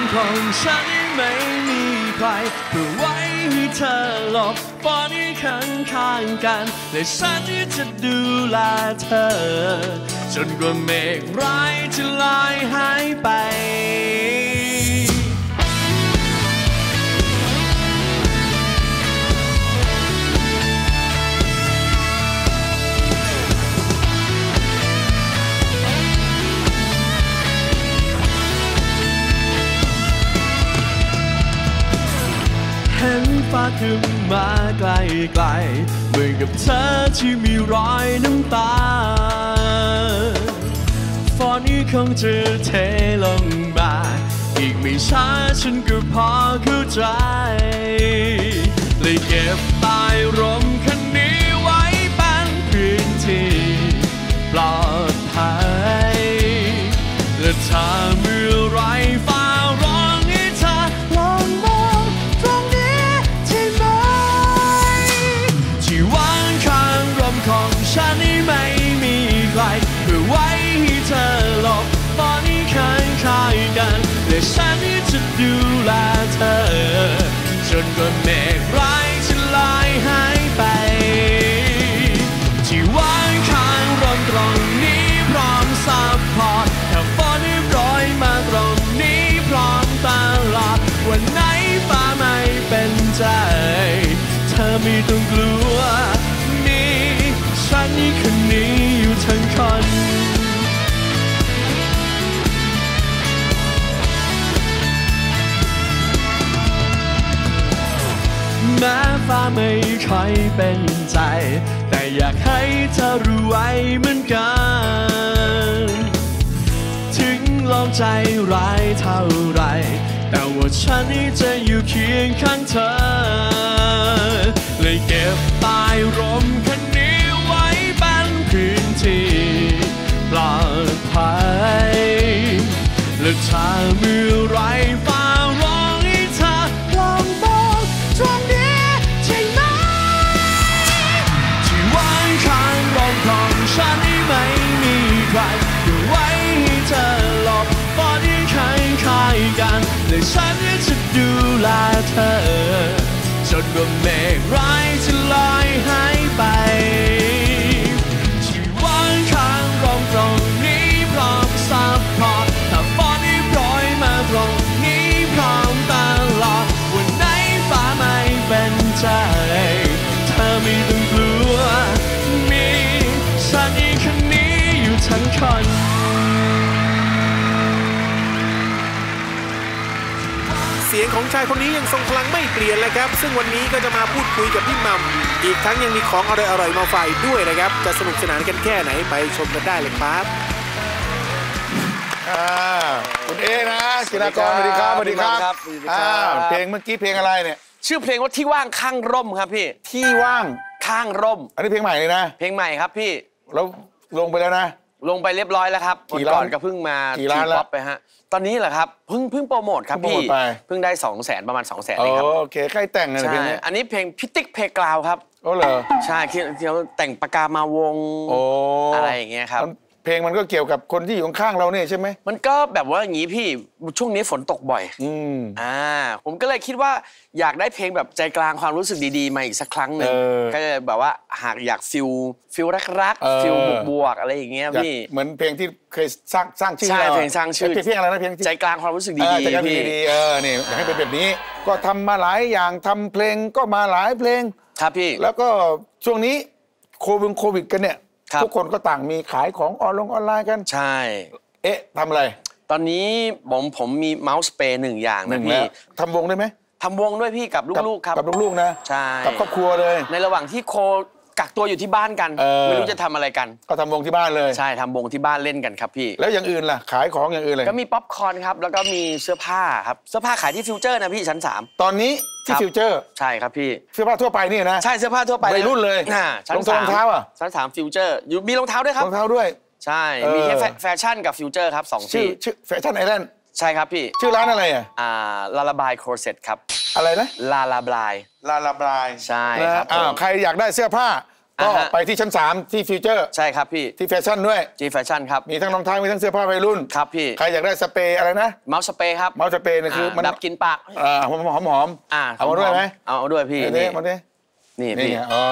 ของฉันไม่มีใครเพื่อไว้ให้เธอหลบฝนที่ข้างกันและฉันจะดูแลเธอจนกว่าเมฆร้ายจะลอยหายไปเห็นฟ้าขึ้นมาไกลๆเหมือนกับเธอที่มีรอยน้ำตาฝนนี้คงจะเทลงมาอีกไม่ช้าฉันก็พอเข้าใจเลยเก็บใต้ร่มคันนี้ไว้เป็นพื้นที่ปลอดภัยและถ้าเมื่อไรฟ้าร้องให้เธอลองมองตรงนี้ที่ไหนที่วางข้างร่มของฉันนี่ไม่มีใครเพื่อไว้ให้เธอหลบตอนนี้ข้างกันและฉันจะดูแลเธอจนกว่าเมฆร้ายจะลอยหายไปที่วางข้างร่มตรงนี้พร้อมซัพพอร์ตถ้าฝนโปรยมาตรงนี้พร้อมตลอดวันไหนฟ้าไม่เป็นใจเธอไม่ต้องกลัวนี่ฉันนี่คนนี้อยู่ทั้งคนแม้ฟ้าไม่ค่อยเป็นใจแต่อยากให้เธอรู้ไว้เหมือนกันถึงลองใจร้ายเท่าไรแต่ว่าฉันจะอยู่เคียงข้างเธอเลยเก็บใต้ร่มคันนี้ไว้เป็นพื้นที่ปลอดภัยและถ้าเมื่อไรฟ้าร้องให้เธอลองมองตรงนี้ที่ไหนที่วางข้างร่มของฉันนี่ไม่มีใครอยู่ไว้ให้เธอหลบฝนที่ข้างกันและฉันจะดูแลเธอจนกว่าเมฆร้ายจะลอยหายไปที่วางข้างร่มตรงนี้พร้อมซัพพอร์ตถ้าฝนที่โปรยมาตรงนี้พร้อมตลอดวันไหนฟ้าไม่เป็นใจเธอไม่ต้องกลัวมีฉันอีกคนนี้อยู่ทั้งคนเสียงของชายคนนี้ยังทรงพลังไม่เปลี่ยนเลยครับซึ่งวันนี้ก็จะมาพูดคุยกับพี่หม่ำอีกทั้งยังมีของอร่อยๆมาฝากด้วยนะครับจะสนุกสนานกันแค่ไหนไปชมกันได้เลยครับคุณเอนะศิลากรสวัสดีครับสวัสดีครับเพลงเมื่อกี้เพลงอะไรเนี่ยชื่อเพลงว่าที่ว่างข้างร่มครับพี่ที่ว่างข้างร่มอันนี้เพลงใหม่เลยนะเพลงใหม่ครับพี่แล้วลงไปแล้วนะลงไปเรียบร้อยแล้วครับก่อนก็เพิ่งมาทีป๊อปไปฮะตอนนี้เหรอครับเพิ่งโปรโมทครับพี่เพิ่งได้200,000ประมาณ200,000เลยครับโอเคใครแต่งอะไรเพลงนี้อันนี้เพลงพิติกเพลกราวครับโอ้เหรอใช่ที่เราแต่งปากกามาวงอะไรอย่างเงี้ยครับเพลงมันก็เกี่ยวกับคนที่อยู่ข้างเราเนี่ยใช่ไหมมันก็แบบว่าอย่างนี้พี่ช่วงนี้ฝนตกบ่อยผมก็เลยคิดว่าอยากได้เพลงแบบใจกลางความรู้สึกดีๆมาอีกสักครั้งหนึ่งก็เลยแบบว่าหากอยากฟิลรักฟิลบวกอะไรอย่างเงี้ยพี่เหมือนเพลงที่เคยสร้างชื่อใช่เพลงสร้างชื่อเพลงอะไรนะเพลงใจกลางความรู้สึกดีๆพี่นี่อยากให้เป็นแบบนี้ก็ทำมาหลายอย่างทำเพลงก็มาหลายเพลงครับพี่แล้วก็ช่วงนี้โควิดกันเนี่ยทุกคนก็ต่างมีขายของออนไลน์กันใช่ทำอะไรตอนนี้ผมมีเมาส์สเปรย์1 อย่างนะพี่ทำวงได้ไหมทำวงด้วยพี่กับลูกๆครับกับลูกๆนะใช่กับครอบครัวเลยในระหว่างที่กักตัวอยู่ที่บ้านกันไม่รู้จะทำอะไรกันก็ทำวงที่บ้านเลยใช่ทำวงที่บ้านเล่นกันครับพี่แล้วอย่างอื่นล่ะขายของอย่างอื่นเลยก็มีป๊อปคอร์นครับแล้วก็มีเสื้อผ้าครับเสื้อผ้าขายที่ฟิวเจอร์นะพี่ชั้น3 ตอนนี้ที่ฟิวเจอร์ใช่ครับพี่เสื้อผ้าทั่วไปนี่นะใช่เสื้อผ้าทั่วไปวัยรุ่นเลยรองเท้าอ่ะชั้น3ฟิวเจอร์มีรองเท้าด้วยครับรองเท้าด้วยใช่มีแฟชั่นกับฟิวเจอร์ครับ2 ชื่อแฟชั่นไอแลนด์ใช่ครับพี่ชื่อร้านอะไรลาลาบายโครเซ็ตครับอะไรนะลาลาบายใช่ครับใครอยากได้เสื้อผ้าก็ไปที่ชั้น3ที่ฟิวเจอร์ใช่ครับพี่ที่แฟชั่นด้วยที่แฟชั่นครับมีทั้งรองเท้ามีทั้งเสื้อผ้าวัยรุ่นครับพี่ใครอยากได้สเปรย์อะไรนะเมาส์สเปรย์ครับเมาส์สเปรย์นี่คือมันดับกลิ่นปากหอมเอามาด้วยไหมเอาด้วยพี่นี่มาดินี่พี่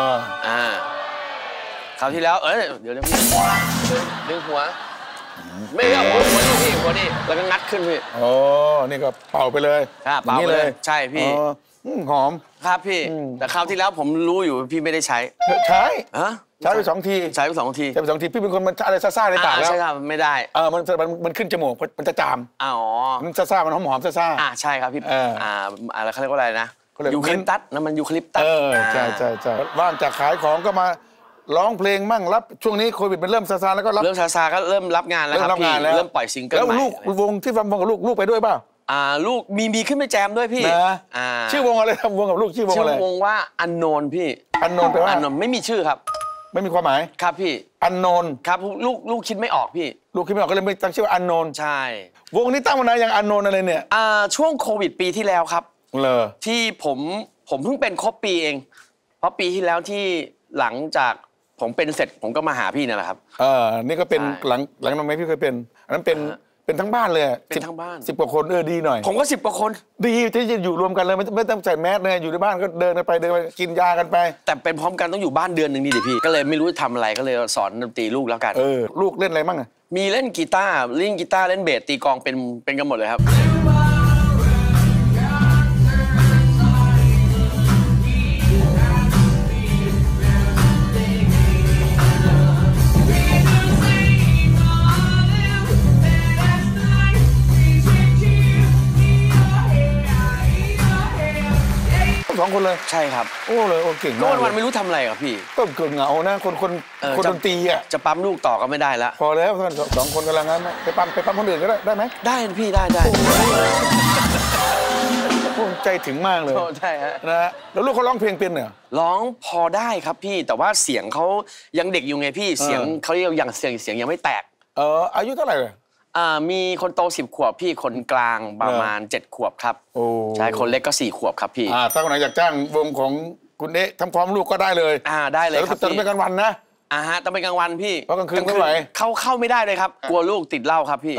คราวที่แล้วเดี๋ยวพี่ดึงหัวไม่เอาหัวนี่พี่หัวนี่แล้วก็งัดขึ้นพี่นี่ก็เป่าไปเลยเป่าเลยใช่พี่หอมครับพี่แต่คราวที่แล้วผมรู้อยู่พี่ไม่ได้ใช้ใช้ไป2 ทีใช้ไป2 ทีพี่เป็นคนมันอะไรซ่าๆในปากแล้วใช่ครับไม่ได้มันขึ้นจมูกมันจะจามมันซ่าๆมันหอมๆซ่าใช่ครับพี่อะไรเขาเรียกว่าอะไรนะยูคาลิปตัสน้ำมันยูคาลิปตัสใช่ว่างจากขายของก็มาร้องเพลงมั่งรับช่วงนี้โควิดมันเริ่มซาแล้วก็เริ่มซาก็เริ่มรับงานแล้วครับพี่เริ่มปล่อยซิงเกิลใหม่แล้วลูกวงที่ฟังวงกับลูกไปด้วยเปล่าลูกมีขึ้นไปแจมด้วยพี่ชื่อวงอะไรทำวงกับลูกชื่อวงอะไรชื่อวงว่าอันโนนพี่อันโนนแปลว่าอันโนนไม่มีชื่อครับไม่มีความหมายครับพี่อันโนนครับลูกคิดไม่ออกพี่ลูกคิดไม่ออกก็เลยไม่ตั้งชื่ออันโนนใช่วงนี้ตั้งมานานอย่างอันโนนอะไรเนี่ยช่วงโควิดปีที่แล้วครับเลยที่ผมเพิ่งเป็นครบปีเองเพราะปีที่แล้วที่หลังจากผมเป็นเสร็จผมก็มาหาพี่นี่แหละครับนี่ก็เป็นหลังนั้นไหมพี่เคยเป็นอันนั้นเป็นทั้งบ้านเลยเป็นทั้งบ้าน 10 กว่าคนดีหน่อยผมก็10 กว่าคนดีที่จะอยู่รวมกันเลยไม่ต้องใส่แมสเลยอยู่ในบ้านก็เดินไปกินยากันไปแต่เป็นพร้อมกันต้องอยู่บ้านเดือนนึงนี่ดิพี่ก็เลยไม่รู้จะทำอะไรก็เลยสอนดนตรีลูกแล้วกันลูกเล่นอะไรบ้างมีเล่นกีตาร์เล่นเบสตีกลองเป็นกันหมดเลยครับ 2 คนเลยใช่ครับโอ้เก่งมากก็วันไม่รู้ทำอะไรกับพี่ก็เกิดเหงานะคนดนตรีจะปั๊มลูกต่อก็ไม่ได้ละพอแล้ว2 คนกำลังงั้นไปปั๊มคนอื่นก็ได้ไหมได้พี่ได้ใจถึงมากเลยใช่ฮะนะแล้วลูกเขาร้องเพลงเป็นเหรอร้องพอได้ครับพี่แต่ว่าเสียงเขายังเด็กอยู่ไงพี่เสียงเขายังเสียงยังไม่แตกอายุเท่าไหร่เลยมีคนโต10 ขวบพี่คนกลางประมาณ7 ขวบครับใช่คนเล็กก็4 ขวบครับพี่ถ้าคนไหนอยากจ้างวงของคุณเอ๊ะทำพร้อมลูกก็ได้เลยได้เลยครับแต่ต้องเป็นกลางวันนะต้องเป็นกลางวันพี่เพราะกลางคืนไม่ไหวเข้าไม่ได้เลยครับกลัวลูกติดเหล้าครับพี่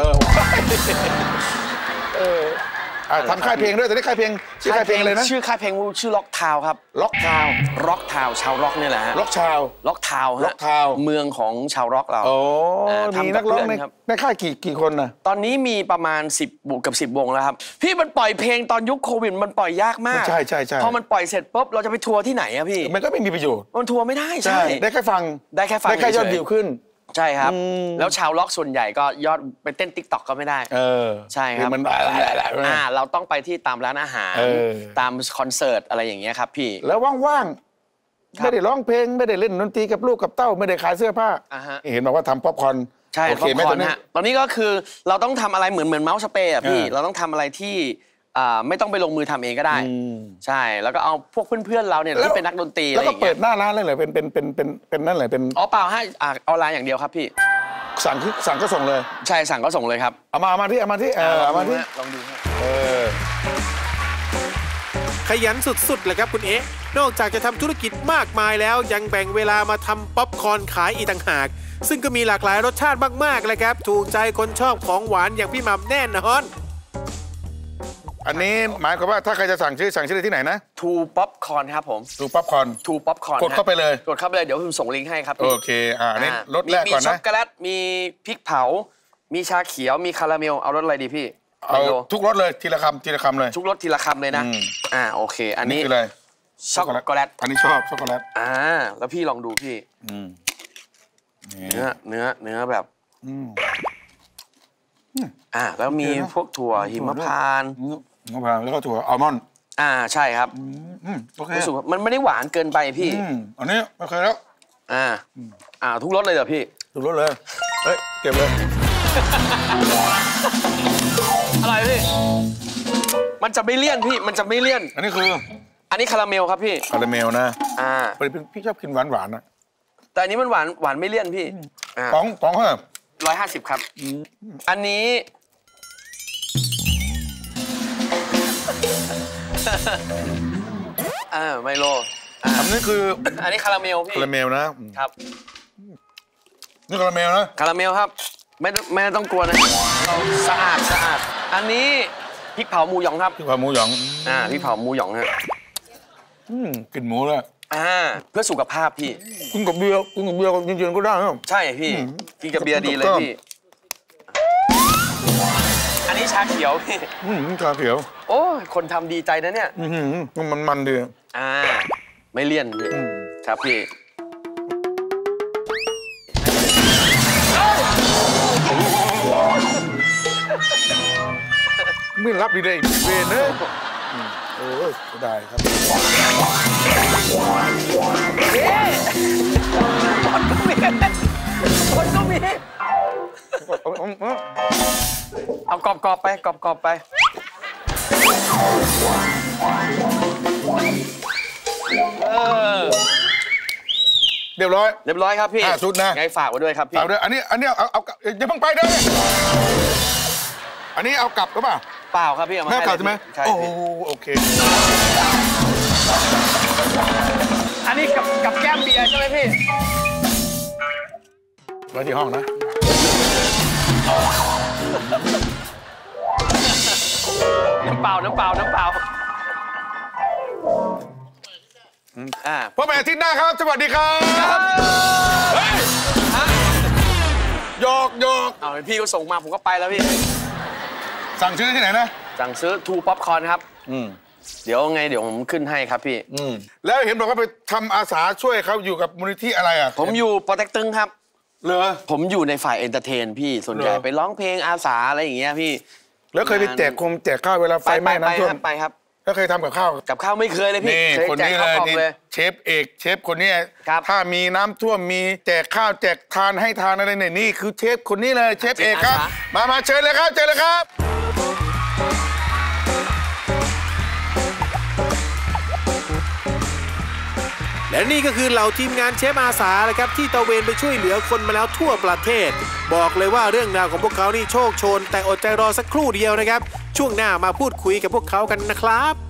ทำค่ายเพลงด้วยแต่ได้ค่ายเพลงชื่อค่ายเพลงเลยนะชื่อค่ายเพลงชื่อล็อกทาวครับล็อกทาวชาวร็อกนี่แหละล็อกทาวเมืองของชาวร็อกเรามีนักร้องในค่ายกี่คนนะตอนนี้มีประมาณ10 วงแล้วครับพี่มันปล่อยเพลงตอนยุคโควิดมันปล่อยยากมากใช่พอมันปล่อยเสร็จปุ๊บเราจะไปทัวร์ที่ไหนอะพี่มันก็ไม่มีประโยชน์มันทัวร์ไม่ได้ใช่ได้แค่ฟังได้แค่ยอดวิวขึ้นใช่ครับแล้วชาวล็อกส่วนใหญ่ก็ยอดไปเต้นติ๊กต็อกก็ไม่ได้ใช่ครับเราต้องไปที่ตามร้านอาหารตามคอนเสิร์ตอะไรอย่างเงี้ยครับพี่แล้วว่างๆไม่ได้ร้องเพลงไม่ได้เล่นดนตรีกับลูกกับเต้าไม่ได้ขายเสื้อผ้าเห็นบอกว่าทำป๊อปคอร์นใช่ป๊อปคอร์นฮะตอนนี้ก็คือเราต้องทำอะไรเหมือนเมาส์สเปรย์อะพี่เราต้องทำอะไรที่ไม่ต้องไปลงมือทำเองก็ได้ใช่แล้วก็เอาพวกเพื่อนๆเราเนี่ยที่เป็นนักดนตรีอะไรอย่างเงี้ยแล้วก็เปิดหน้าร้านเลยเหรอเป็นนั่นเลยเป็นเปล่าให้ออนไลน์อย่างเดียวครับพี่สั่งก็ส่งเลยใช่สั่งก็ส่งเลยครับเอามาที่ลองดูขยันสุดๆเลยครับคุณเอ๊ะนอกจากจะทำธุรกิจมากมายแล้วยังแบ่งเวลามาทำป๊อปคอร์นขายอีกต่างหากซึ่งก็มีหลากหลายรสชาติมากๆเลยครับถูกใจคนชอบของหวานอย่างพี่หม่ำแน่นอนอันนี้หมายความว่าถ้าใครจะสั่งชื่อที่ไหนนะทูป๊อปคอร์นครับผมทูป๊อปคอร์นกดเข้าไปเลยเดี๋ยวผมส่งลิงก์ให้ครับโอเคอันนี้รสแรกก่อนนะมีช็อกโกแลตมีพริกเผามีชาเขียวมีคาราเมลเอารสอะไรดีพี่เอาทุกรสเลยทีละคำเลยทุกรสทีละคำเลยนะโอเคอันนี้คืออะไรช็อกโกแลตอันนี้ชอบช็อกโกแลตแล้วพี่ลองดูพี่เนื้อแบบแล้วมีพวกถั่วหิมพานต์แล้วก็ถั่วอัลมอนด์ใช่ครับโอเครู้สึกมันไม่ได้หวานเกินไปพี่อันนี้โอเคแล้วทุกรสเลยเหรอพี่ทุกรสเลยเก็บเลยอะไรพี่มันจะไม่เลี่ยนพี่มันจะไม่เลี่ยนอันนี้คืออันนี้คาราเมลครับพี่คาราเมลนะพี่ชอบกินหวานนะแต่อันนี้มันหวานไม่เลี่ยนพี่ป๋องเท่าไหร่ 150ครับอันนี้ไมโลอันนี้คืออันนี้คาราเมลพี่คาราเมลนะครับ นี่คาราเมลนะคาราเมลครับไม่ต้องกลัวนะสะอาดอันนี้พริกเผาหมูหยองครับที่ผัดหมูหยองพริกเผาหมูหยองฮะกินหมูเลยเพื่อสุขภาพพี่กินกับเบียร์จริงๆก็ได้ครับใช่พี่กินกับเบียร์ดีเลยพี่อันนี้ชาเขียวพี่ชาเขียวโอ้ยคนทำดีใจนะเนี่ยมันดีไม่เลี่ยนพี่ครับพี่ไม่รับดีเลยเวนเนอะได้ครับคนก็มีเอากรอบไปเรียบร้อยครับพี่ชุดนะไงฝากไว้ด้วยครับพี่ฝากด้วยอันนี้เอาอย่าเพิ่งไปเด้ออันนี้เอากลับหรือเปล่าเปล่าครับพี่เอามาให้กลับใช่ไหมใช่โอเคอันนี้กับแก้มเบียร์ใช่ไหมพี่ไว้ที่ห้องนะน้ำเปล่าพบกันอาทิตย์หน้าครับสวัสดีครับหยอกเอาพี่ก็ส่งมาผมก็ไปแล้วพี่สั่งซื้อที่ไหนนะสั่งซื้อทูป๊อปคอร์นครับเดี๋ยวผมขึ้นให้ครับพี่แล้วเห็นบอกว่าไปทำอาสาช่วยเขาอยู่กับมูลนิธิอะไรอ่ะผมอยู่ปอเต็กตึงครับเหรอผมอยู่ในฝ่ายเอนเตอร์เทนพี่ส่วนใหญ่ไปร้องเพลงอาสาอะไรอย่างเงี้ยพี่แล้วเคยไปแจกข้าวเวลาไฟไหม้น้ำท่วมไปครับแล้วเคยทำกับข้าวไม่เคยเลยพี่เคยแจกข้าวเลยเชฟเอกเชฟคนนี้ถ้ามีน้ำท่วมมีแจกข้าวแจกทานให้ทานอะไรเนี่ยนี่คือเชฟคนนี้เลยเชฟเอกครับมาเชิญเลยครับและนี่ก็คือเหล่าทีมงานเชฟอาสานะครับที่ตะเวนไปช่วยเหลือคนมาแล้วทั่วประเทศบอกเลยว่าเรื่องราวของพวกเขานี่โชคโชนแต่อดใจรอสักครู่เดียวนะครับช่วงหน้ามาพูดคุยกับพวกเขากันนะครับ